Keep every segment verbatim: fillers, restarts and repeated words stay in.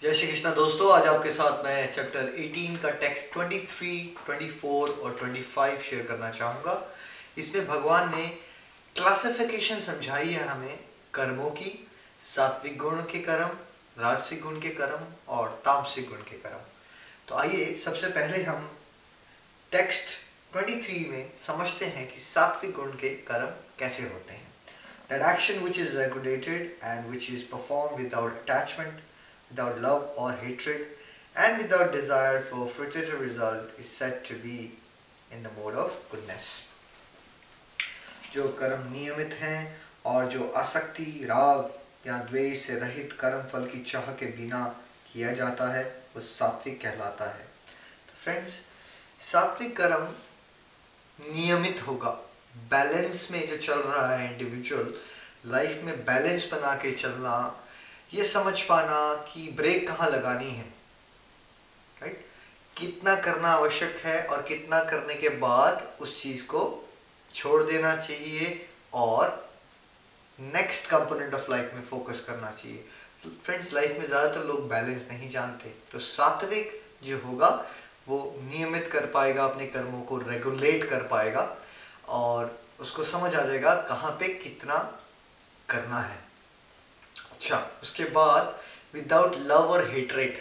जय श्री कृष्णा दोस्तों, आज आपके साथ मैं चैप्टर अठारह का टेक्स्ट तेईस, चौबीस और पच्चीस शेयर करना चाहूँगा। इसमें भगवान ने क्लासिफिकेशन समझाई है हमें कर्मों की, सात्विक गुण के कर्म, राजसिक गुण के कर्म और तामसिक गुण के कर्म। तो आइए सबसे पहले हम टेक्स्ट तेईस में समझते हैं कि सात्विक गुण के कर्म कैसे होते हैं। That action which is regulated and which is performed without attachment, without love or hatred, and without desire for fruitive result is said to be in the mode of goodness. जो कर्म नियमित हैं और जो आसक्ति, राग या द्वेष से रहित कर्म फल की चाह के बिना किया जाता है वो सात्विक कहलाता है। तो फ्रेंड्स, सात्विक कर्म नियमित होगा, बैलेंस में जो चल रहा है, इंडिविजुअल लाइफ में बैलेंस बना के चलना, ये समझ पाना कि ब्रेक कहाँ लगानी है, राइट, कितना करना आवश्यक है और कितना करने के बाद उस चीज को छोड़ देना चाहिए और नेक्स्ट कंपोनेंट ऑफ लाइफ में फोकस करना चाहिए। फ्रेंड्स, लाइफ में ज़्यादातर लोग बैलेंस नहीं जानते, तो सात्विक जो होगा वो नियमित कर पाएगा, अपने कर्मों को रेगुलेट कर पाएगा और उसको समझ आ जाएगा कहाँ पे कितना करना है। अच्छा, उसके बाद विदाउट लव और हेट्रेट,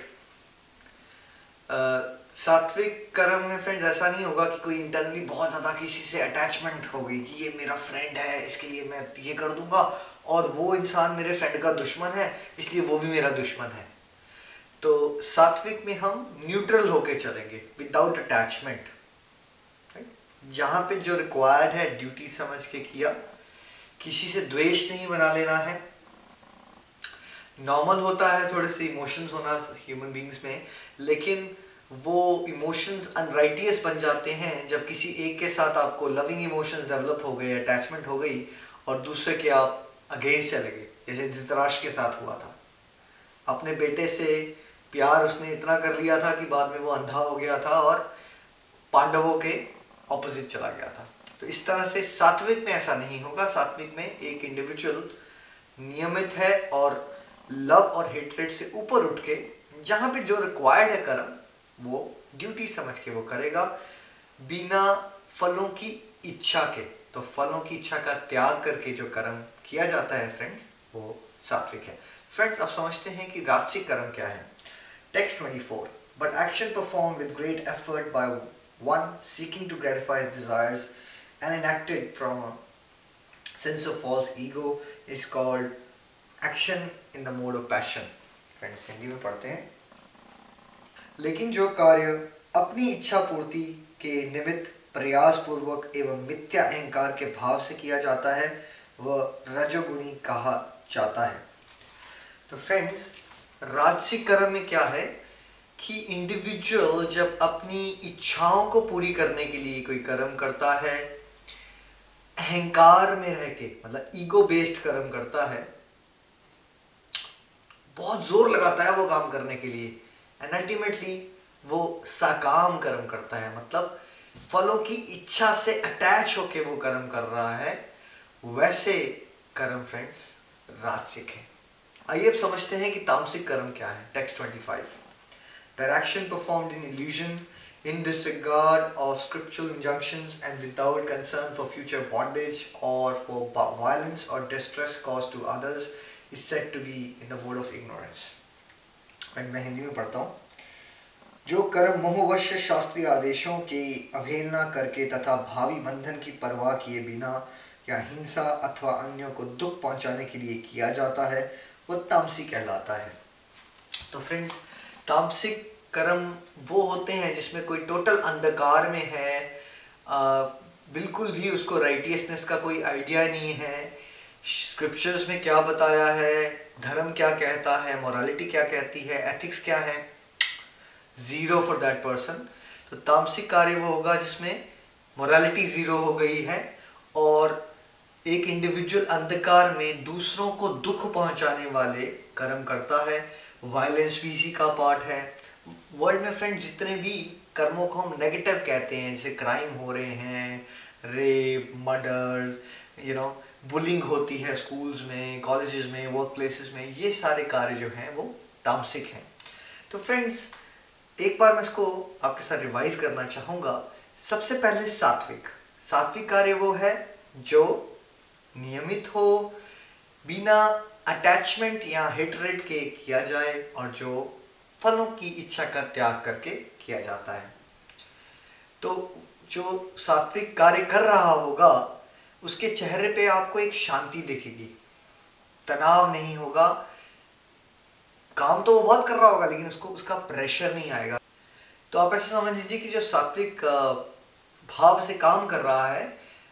सात्विक कर्म में फ्रेंड्स ऐसा नहीं होगा कि कोई इंटरनली बहुत ज़्यादा किसी से अटैचमेंट हो गई कि ये मेरा फ्रेंड है इसके लिए मैं ये कर दूंगा और वो इंसान मेरे फ्रेंड का दुश्मन है इसलिए वो भी मेरा दुश्मन है। तो सात्विक में हम न्यूट्रल होके चलेंगे, विदाउट अटैचमेंट, जहाँ पे जो रिक्वायर्ड है ड्यूटी समझ के किया, किसी से द्वेष नहीं बना लेना है। नॉर्मल होता है थोड़े से इमोशंस होना ह्यूमन बींग्स में, लेकिन वो इमोशंस अनराइटियस बन जाते हैं जब किसी एक के साथ आपको लविंग इमोशंस डेवलप हो गए, अटैचमेंट हो गई और दूसरे के आप अगेंस्ट चले गए, जैसे धृतराष्ट्र के साथ हुआ था। अपने बेटे से प्यार उसने इतना कर लिया था कि बाद में वो अंधा हो गया था और पांडवों के ऑपोजिट चला गया था। तो इस तरह से सात्विक में ऐसा नहीं होगा। सात्विक में एक इंडिविजुअल नियमित है और लव और हेट्रेट से ऊपर उठ के जहाँ पे जो रिक्वायर्ड है कर्म वो ड्यूटी समझ के वो करेगा, बिना फलों की इच्छा के। तो फलों की इच्छा का त्याग करके जो कर्म किया जाता है फ्रेंड्स, वो सात्विक है। फ्रेंड्स, अब समझते हैं कि राजसिक कर्म क्या है। टेक्स्ट चौबीस, but action perform with great effort by one seeking to gratify his desires and enacted from a sense of false ego is called action in the mode of passion. Friends, Hindi में पढ़ते हैं। लेकिन जो कार्य अपनी इच्छा पूर्ति के निमित्त प्रयास पूर्वक एवं मिथ्या अहंकार के भाव से किया जाता है वह रजोगुणी कहा जाता है। तो फ्रेंड्स, राजसिक कर्म में क्या है कि इंडिविजुअल जब अपनी इच्छाओं को पूरी करने के लिए कोई कर्म करता है, अहंकार में रह के, मतलब ईगो बेस्ड कर्म करता है, बहुत जोर लगाता है वो काम करने के लिए, एंड अल्टीमेटली वो साकाम कर्म करता है, मतलब फलों की इच्छा से अटैच होके वो कर्म कर रहा है, वैसे कर्म फ्रेंड्स राजसिक है। आइए अब समझते हैं कि तामसिक कर्म क्या है। टेक्स्ट पच्चीस, That action performed in illusion, in disregard of scriptural injunctions, and without concern for future bondage or for violence or distress caused to others, is said to be in the mode of ignorance. मैं हिंदी में पढ़ता हूँ। जो कर्म मोहवश शास्त्रीय आदेशों की अवहेलना करके तथा भावी बंधन की परवाह किए बिना या हिंसा अथवा अन्यों को दुख पहुंचाने के लिए किया जाता है वो तामसी कहलाता है। तो फ्रेंड्स, तामसिक कर्म वो होते हैं जिसमें कोई टोटल अंधकार में है, आ, बिल्कुल भी उसको राइटियसनेस का कोई आइडिया नहीं है, स्क्रिप्चर्स में क्या बताया है, धर्म क्या कहता है, मोरालिटी क्या कहती है, एथिक्स क्या है, जीरो फॉर दैट पर्सन। तो तामसिक कार्य वो होगा जिसमें मोरालिटी जीरो हो गई है और एक इंडिविजुअल अंधकार में दूसरों को दुख पहुंचाने वाले कर्म करता है। वायलेंस भी इसी का पार्ट है। वर्ल्ड में फ्रेंड जितने भी कर्मों को हम नेगेटिव कहते हैं, जैसे क्राइम हो रहे हैं, rape, murder, you know, bullying होती है स्कूल्स में, कॉलेजेस में, वर्क प्लेसेस में, ये सारे कार्य जो हैं वो तामसिक हैं। तो फ्रेंड्स, एक बार मैं इसको आपके साथ रिवाइज करना चाहूँगा। सबसे पहले सात्विक सात्विक कार्य वो है जो नियमित हो, बिना अटैचमेंट या हेटरेट के किया जाए और जो फलों की इच्छा का त्याग करके किया जाता है। तो जो सात्विक कार्य कर रहा होगा उसके चेहरे पे आपको एक शांति दिखेगी, तनाव नहीं होगा। काम तो वो बहुत कर रहा होगा लेकिन उसको उसका प्रेशर नहीं आएगा। तो आप ऐसे समझ लीजिए कि जो सात्विक भाव से काम कर रहा है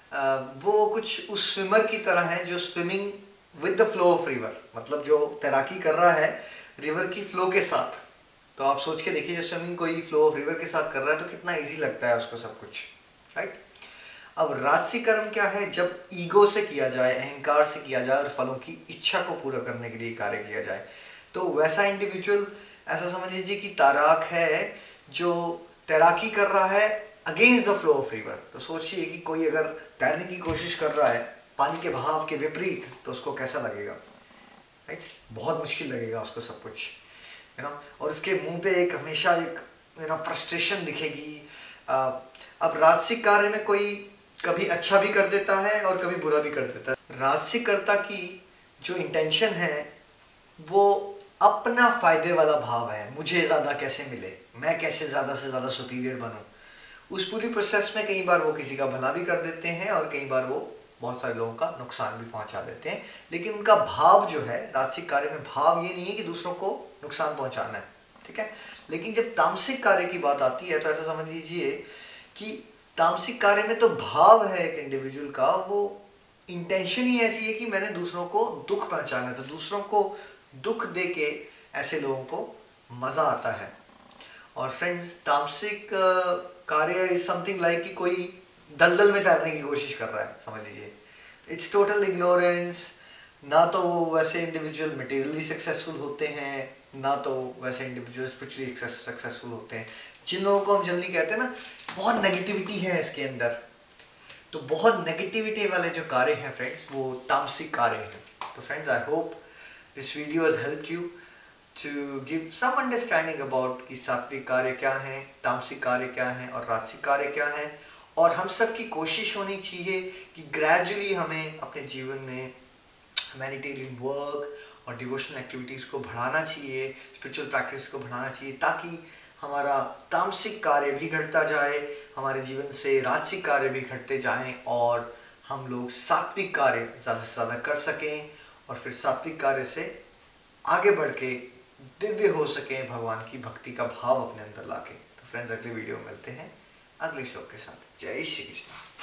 वो कुछ उस स्विमर की तरह है जो swimming with the flow of river, मतलब जो तैराकी कर रहा है रिवर की फ्लो के साथ। तो आप सोच के देखिए, जब स्विमिंग कोई फ्लो ऑफ रिवर के साथ कर रहा है तो कितना इजी लगता है उसको सब कुछ, राइट। अब राजसिक कर्म क्या है? जब ईगो से किया जाए, अहंकार से किया जाए और फलों की इच्छा को पूरा करने के लिए कार्य किया जाए। तो वैसा इंडिविजुअल ऐसा समझ लीजिए कि तैराक है जो तैराकी कर रहा है against the flow of river. तो सोचिए कि कोई अगर तैरने की कोशिश कर रहा है पानी के बहाव के विपरीत, तो उसको कैसा लगेगा, राइट? बहुत मुश्किल लगेगा उसको सब कुछ, यू नो। और उसके मुंह पे एक हमेशा एक यू नो फ्रस्ट्रेशन दिखेगी। अब राजसिक कार्य में कोई कभी अच्छा भी कर देता है और कभी बुरा भी कर देता है। राजसिक कर्ता की जो इंटेंशन है वो अपना फायदे वाला भाव है, मुझे ज़्यादा कैसे मिले, मैं कैसे ज़्यादा से ज़्यादा सुपीरियर बनूं। उस पूरी प्रोसेस में कई बार वो किसी का भला भी कर देते हैं और कई बार वो बहुत सारे लोगों का नुकसान भी पहुंचा देते हैं। लेकिन उनका भाव जो है, राजसिक कार्य में भाव ये नहीं है कि दूसरों को नुकसान पहुंचाना है, ठीक है। लेकिन जब तामसिक कार्य की बात आती है तो ऐसा समझ लीजिए कि तामसिक कार्य में तो भाव है एक इंडिविजुअल का, वो इंटेंशन ही ऐसी है कि मैंने दूसरों को दुख पहुंचाना है। तो दूसरों को दुख दे के ऐसे लोगों को मजा आता है। और फ्रेंड्स, तामसिक कार्य इज समथिंग लाइक कि कोई दलदल में तैरने की कोशिश कर रहा है, समझ लीजिए। It's total ignorance. ना तो वो वैसे इंडिविजुअल मटेरियली सक्सेसफुल होते हैं, ना तो वैसे इंडिविजुअल स्पिरिचुअली सक्सेसफुल होते हैं। जिन लोगों को हम जल्दी कहते हैं ना बहुत नेगेटिविटी है इसके अंदर, तो बहुत नेगेटिविटी वाले जो कार्य हैं फ्रेंड्स वो तामसिक कार्य हैं। तो friends, I hope this video has helped you to give some understanding about कि सात्विक कार्य क्या है, तामसिक कार्य क्या है और राजसिक कार्य क्या है। और हम सब की कोशिश होनी चाहिए कि ग्रेजुअली हमें अपने जीवन में ह्यूमैनिटेरियन वर्क और डिवोशनल एक्टिविटीज़ को बढ़ाना चाहिए, स्पिरिचुअल प्रैक्टिस को बढ़ाना चाहिए, ताकि हमारा तामसिक कार्य भी घटता जाए, हमारे जीवन से राजसिक कार्य भी घटते जाएं और हम लोग सात्विक कार्य ज़्यादा से ज़्यादा कर सकें और फिर सात्विक कार्य से आगे बढ़ के दिव्य हो सकें, भगवान की भक्ति का भाव अपने अंदर लाके। तो फ्रेंड्स, अगले वीडियो में मिलते हैं अगले श्लोक के साथ। जय श्री कृष्ण।